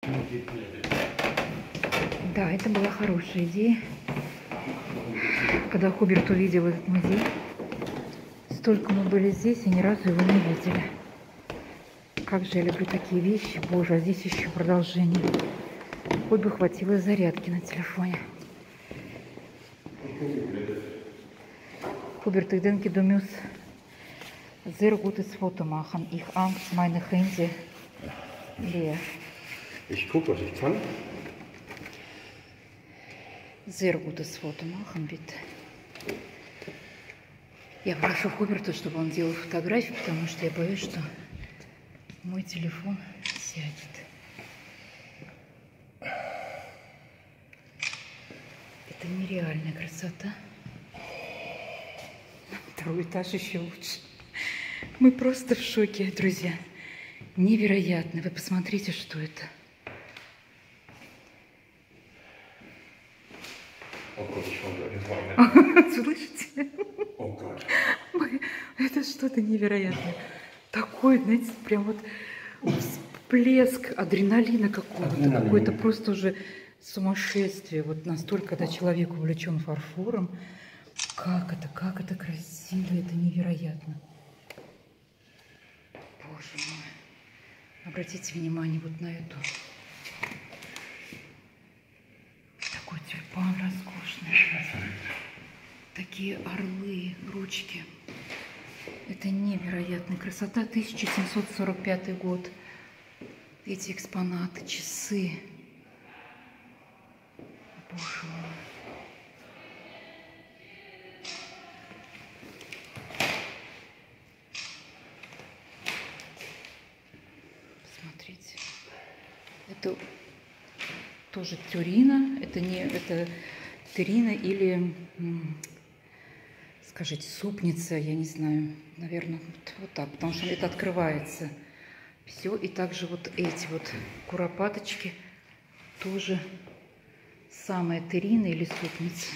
Да, это была хорошая идея. Когда Хуберт увидел этот музей, столько мы были здесь и ни разу его не видели. Как же я люблю такие вещи. Боже, а здесь еще продолжение. Хоть бы хватило зарядки на телефоне. Hubert, ik denk du musst sehr gutes Foto machen. Ich Angst, meine Hände leer. Ich gucke, was ich kann. Sehr gutes Foto machen, bitte. Я прошу Хуберта, чтобы он делал фотографии, потому что я боюсь, что мой телефон сядет. Это нереальная красота. Второй этаж еще лучше. Мы просто в шоке, друзья. Невероятно. Вы посмотрите, что это. Слышите? Это что-то невероятное. Такой, знаете, прям вот всплеск адреналина какого-то. Какое-то просто уже сумасшествие. Вот настолько, когда человек увлечен фарфором. Как это красиво, это невероятно. Боже мой. Обратите внимание вот на эту. Такой тюльпан роскошный. Такие орлы, ручки. Это невероятная красота. 1745 год. Эти экспонаты, часы. Боже мой. Посмотрите. Это тоже Турина. Это не это Турина или, скажите, супница, я не знаю, наверное, вот так, потому что это открывается все. И также вот эти вот куропаточки тоже самая Турина или супница.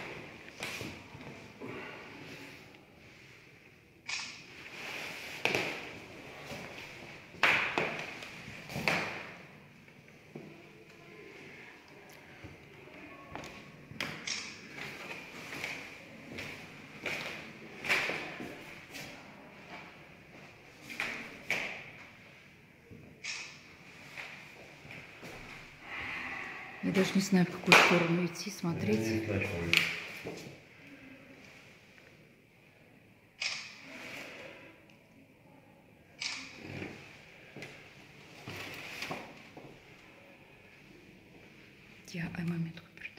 Я даже не знаю, в какую сторону идти, смотреть. Я, момент, Хуберт.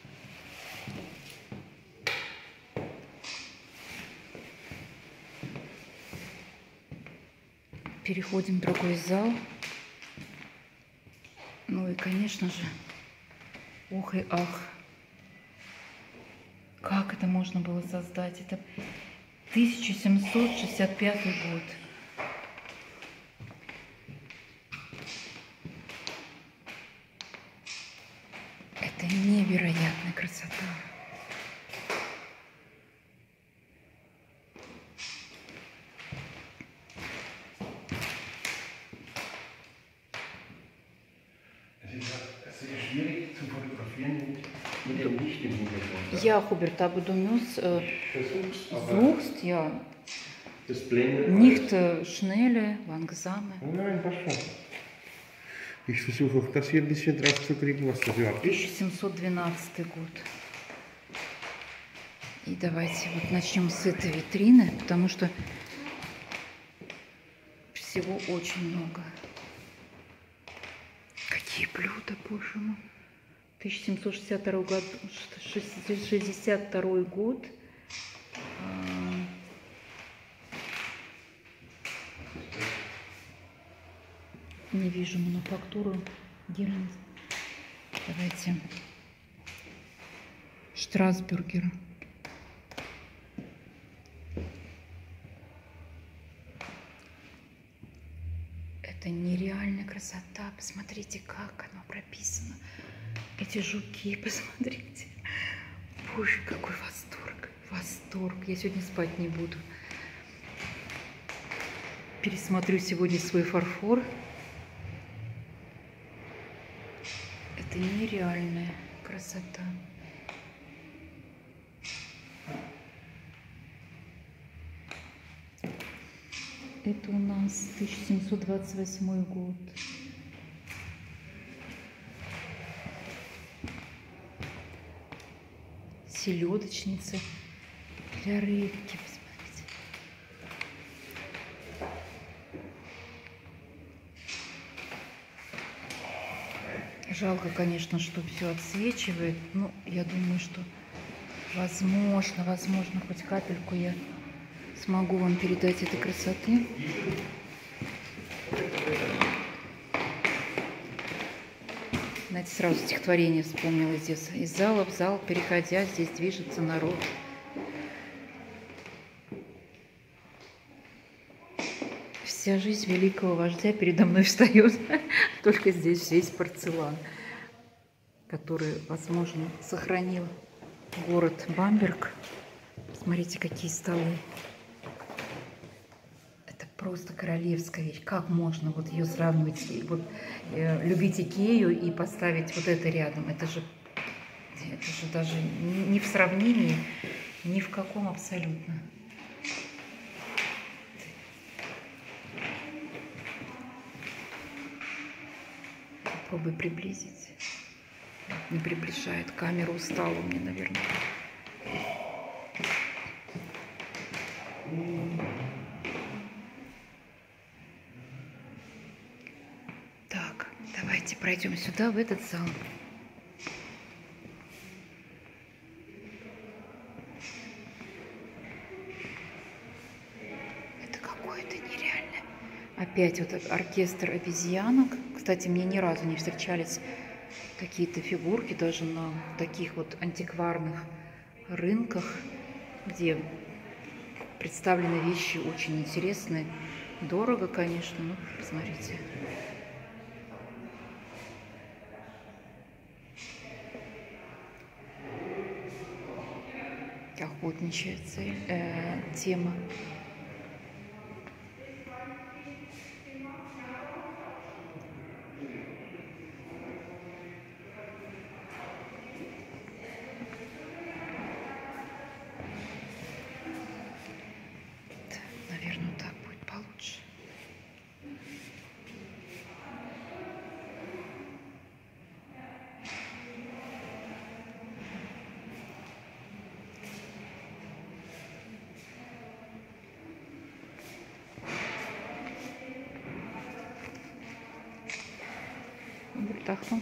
Переходим в другой зал. Ну и, конечно же, ох и ах, как это можно было создать? Это 1765 год. Это невероятная красота. Ja, Hubert, aber du musst, suchst ja nicht schnelle, langsame. Nein, passt schon. Ich versuche auch das hier ein bisschen drauf zu kriegen, was das überhaupt ist. 1712 год. И давайте вот начнем с этой витрины, потому что всего очень много. Какие блюда, боже мой. 1762 год, 62 год. Не вижу мануфактуру. Давайте. Штрасбюргер. Это нереальная красота. Посмотрите, как оно прописано. Эти жуки, посмотрите. Боже, какой восторг. Восторг. Я сегодня спать не буду. Пересмотрю сегодня свой фарфор. Это нереальная красота. Это у нас 1728 год. Селедочница для рыбки. Посмотрите. Жалко, конечно, что все отсвечивает. Но я думаю, что возможно, хоть капельку я смогу вам передать этой красоты. Знаете, сразу стихотворение вспомнила здесь. Из зала в зал переходя, здесь движется народ. Вся жизнь великого вождя передо мной встает. Только здесь весь порцелан, который, возможно, сохранил город Бамберг. Смотрите, какие столы. Это просто королевская вещь. Как можно вот ее сравнивать, вот, любить Икею и поставить вот это рядом? Это же даже не в сравнении, ни в каком абсолютно. Попробуй приблизить. Не приближает. Камера устала у меня, наверное. Так, давайте пройдем сюда, в этот зал. Это какое-то нереальное. Опять вот оркестр обезьянок. Кстати, мне ни разу не встречались какие-то фигурки даже на таких вот антикварных рынках, где представлены вещи очень интересные. Дорого, конечно, но посмотрите. Охотничья тема. Наверное, так будет получше. Бутахнук.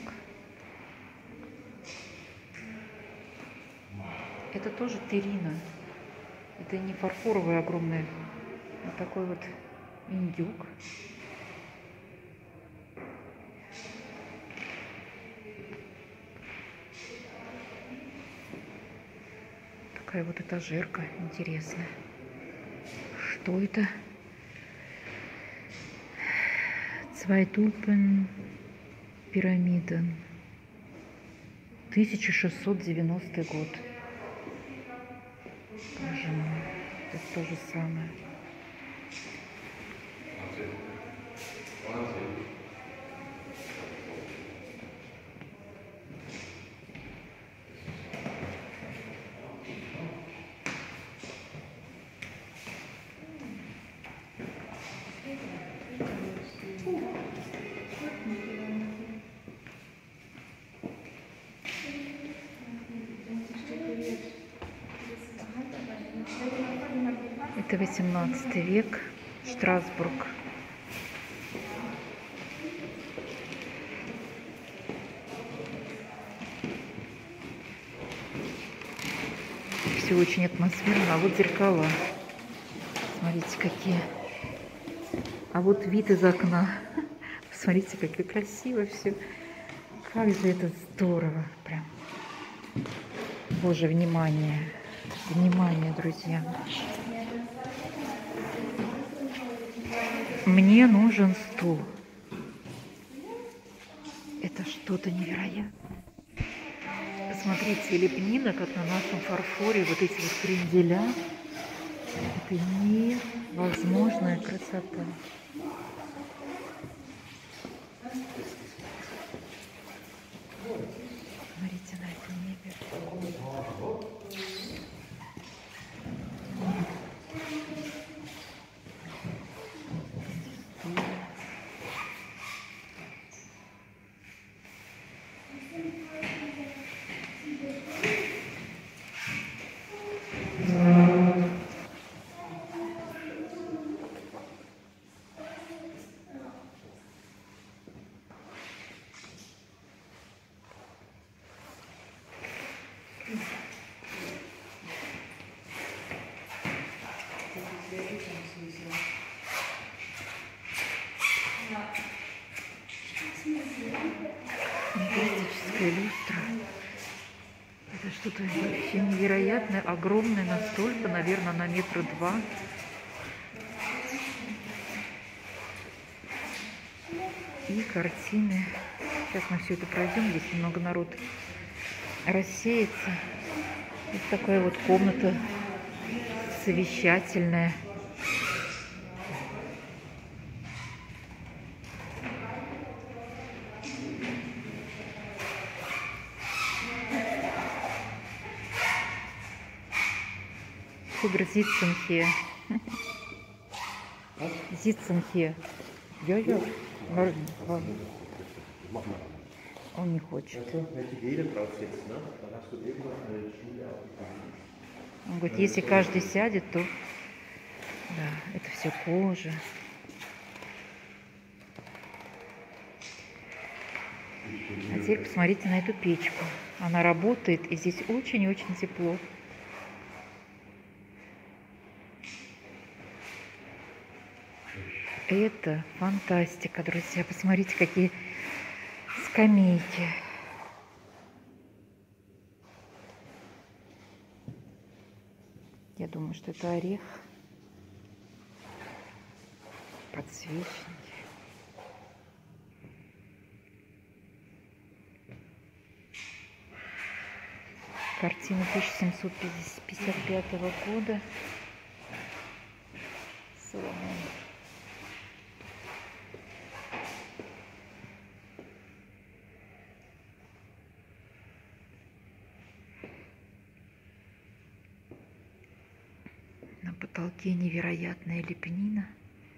Это тоже терина. Это не фарфоровая огромная, а такой вот индюк. Такая вот этажерка интересная. Что это? Цвайтупен пирамида. 1690 год. Боже мой, это то же самое. Это 18 век, Страсбург. Все очень атмосферно. А вот зеркала. Смотрите, какие. А вот вид из окна. Смотрите, как красиво все. Как же это здорово. Прям. Боже, внимание. Внимание, друзья. Мне нужен стул. Это что-то невероятное. Посмотрите, лепнина, как на нашем фарфоре, вот эти вот кренделя. Это невозможная красота. Фантастическая люстра. Это что-то вообще невероятное, огромное настолько, наверное, на 1,2 метра. И картины. Сейчас мы все это пройдем, здесь немного народ рассеется. Вот такая вот комната совещательная. Хубер sitzen hier. Sitzen hier. Ja. Он не хочет. Он говорит, если каждый сядет, то да, это все кожа. А теперь посмотрите на эту печку. Она работает, и здесь очень-очень тепло. Это фантастика, друзья. Посмотрите, какие скамейки. Я думаю, что это орех. Подсвечники. Картина 1755 года. Соломон. На потолке невероятная лепнина.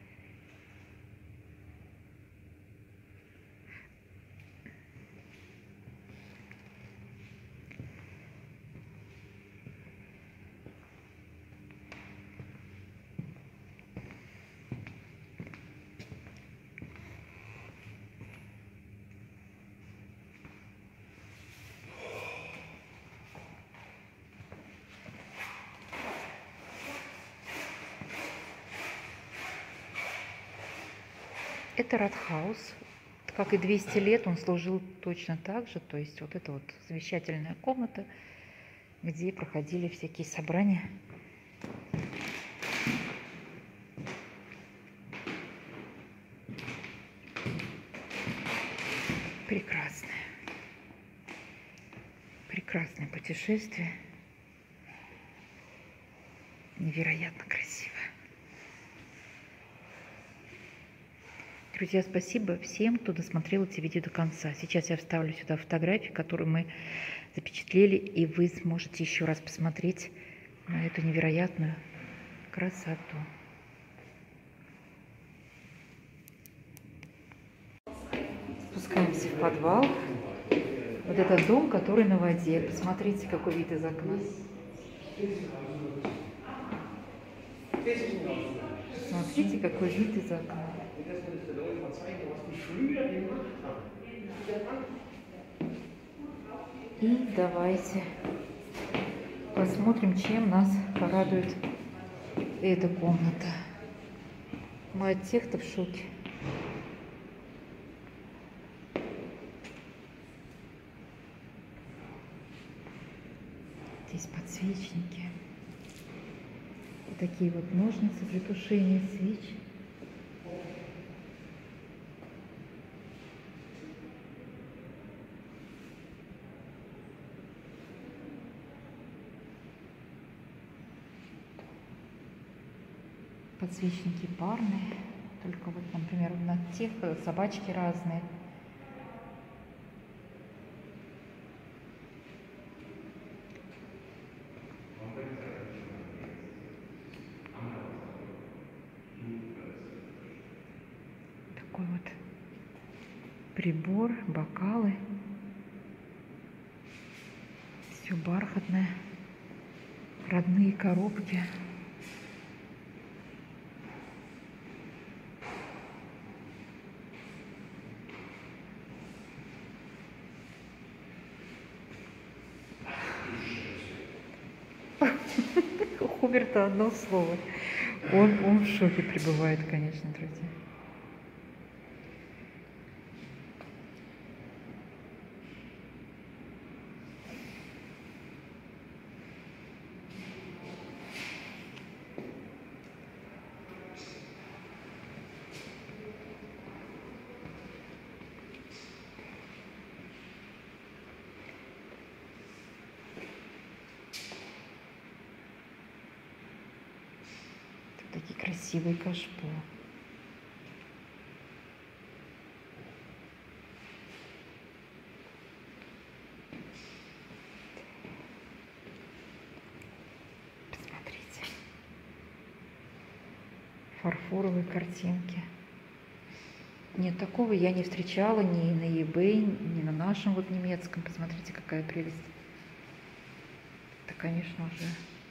Это Ратхаус. Как и 200 лет он служил точно так же. То есть вот это вот замечательная комната, где проходили всякие собрания. Прекрасное. Прекрасное путешествие. Невероятно красиво. Друзья, спасибо всем, кто досмотрел это видео до конца. Сейчас я вставлю сюда фотографии, которые мы запечатлели, и вы сможете еще раз посмотреть на эту невероятную красоту. Спускаемся в подвал. Вот этот дом, который на воде. Посмотрите, какой вид из окна. Смотрите, какой вид из окна. И давайте посмотрим, чем нас порадует эта комната. Мы от тех-то в шоке. Здесь подсвечники. Вот такие вот ножницы для тушения свеч. Подсвечники парные, только вот, например, на тех собачки разные. Такой вот прибор, бокалы. Все бархатное, родные коробки. У Хуберта одно слово. Он в шоке пребывает, конечно, друзья. красивый кашпо. Посмотрите. Фарфоровые картинки. Нет, такого я не встречала ни на eBay, ни на нашем вот немецком. Посмотрите, какая прелесть. Это, конечно, уже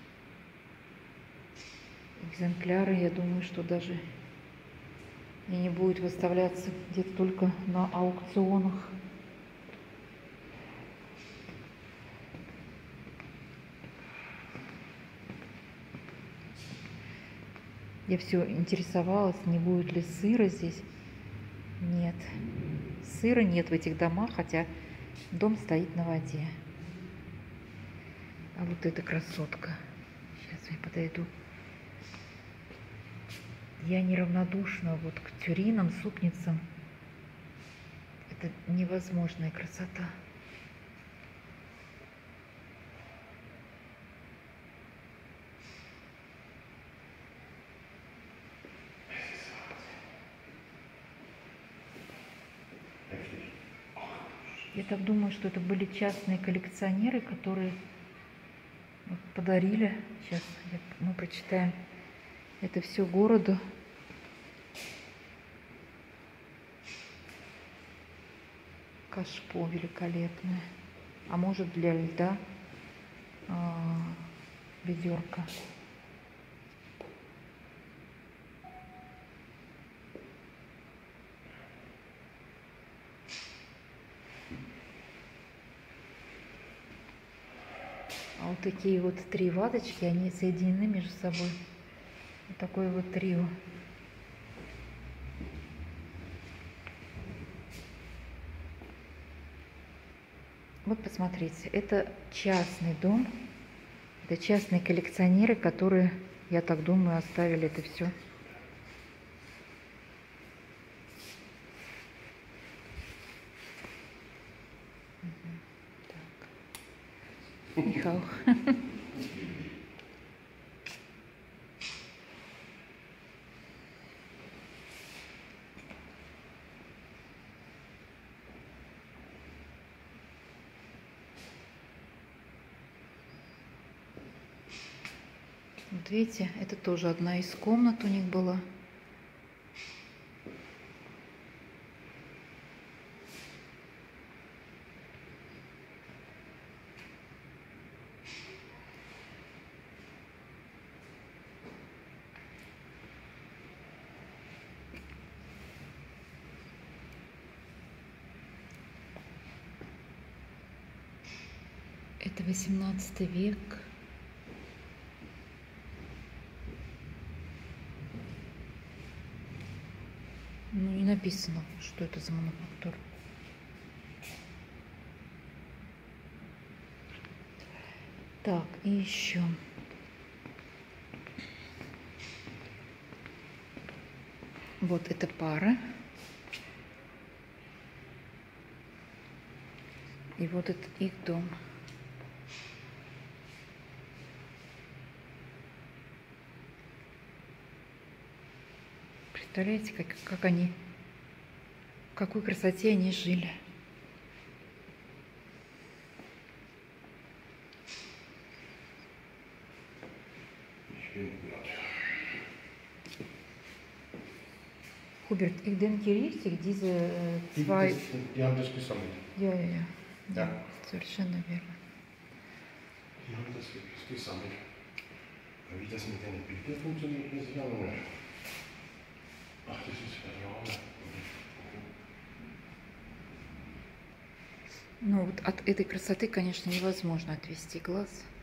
экземпляры, я думаю, что даже и не будет выставляться где-то только на аукционах. Я все интересовалась, не будет ли сыра здесь. Нет, сыра нет в этих домах, хотя дом стоит на воде. А вот эта красотка. Сейчас я подойду. Я неравнодушна вот к тюринам, супницам. Это невозможная красота. Я так думаю, что это были частные коллекционеры, которые вот подарили. Сейчас мы прочитаем это все городу. Кашпо великолепное. А может, для льда ведерко. А вот такие вот 3 ваточки, они соединены между собой. Вот такое вот трио. Вот посмотрите, это частный дом, это частные коллекционеры, которые, я так думаю, оставили это все. Михаил. Вот видите, это тоже одна из комнат у них была. Это 18 век. Ну, не написано, что это за мануфактура. Так, и еще. Вот эта пара. И вот это их дом. Представляете, как они, в какой красоте они жили. Hubert, ich denke richtig, diese zwei... Die haben das gesammelt. Ja. Ja. Совершенно верно. Die haben das gesammelt. Aber wie das mit den Bildern funktioniert, weiß ich auch noch nicht. Ach, das ist ja. Ну вот от этой красоты, конечно, невозможно отвести глаз.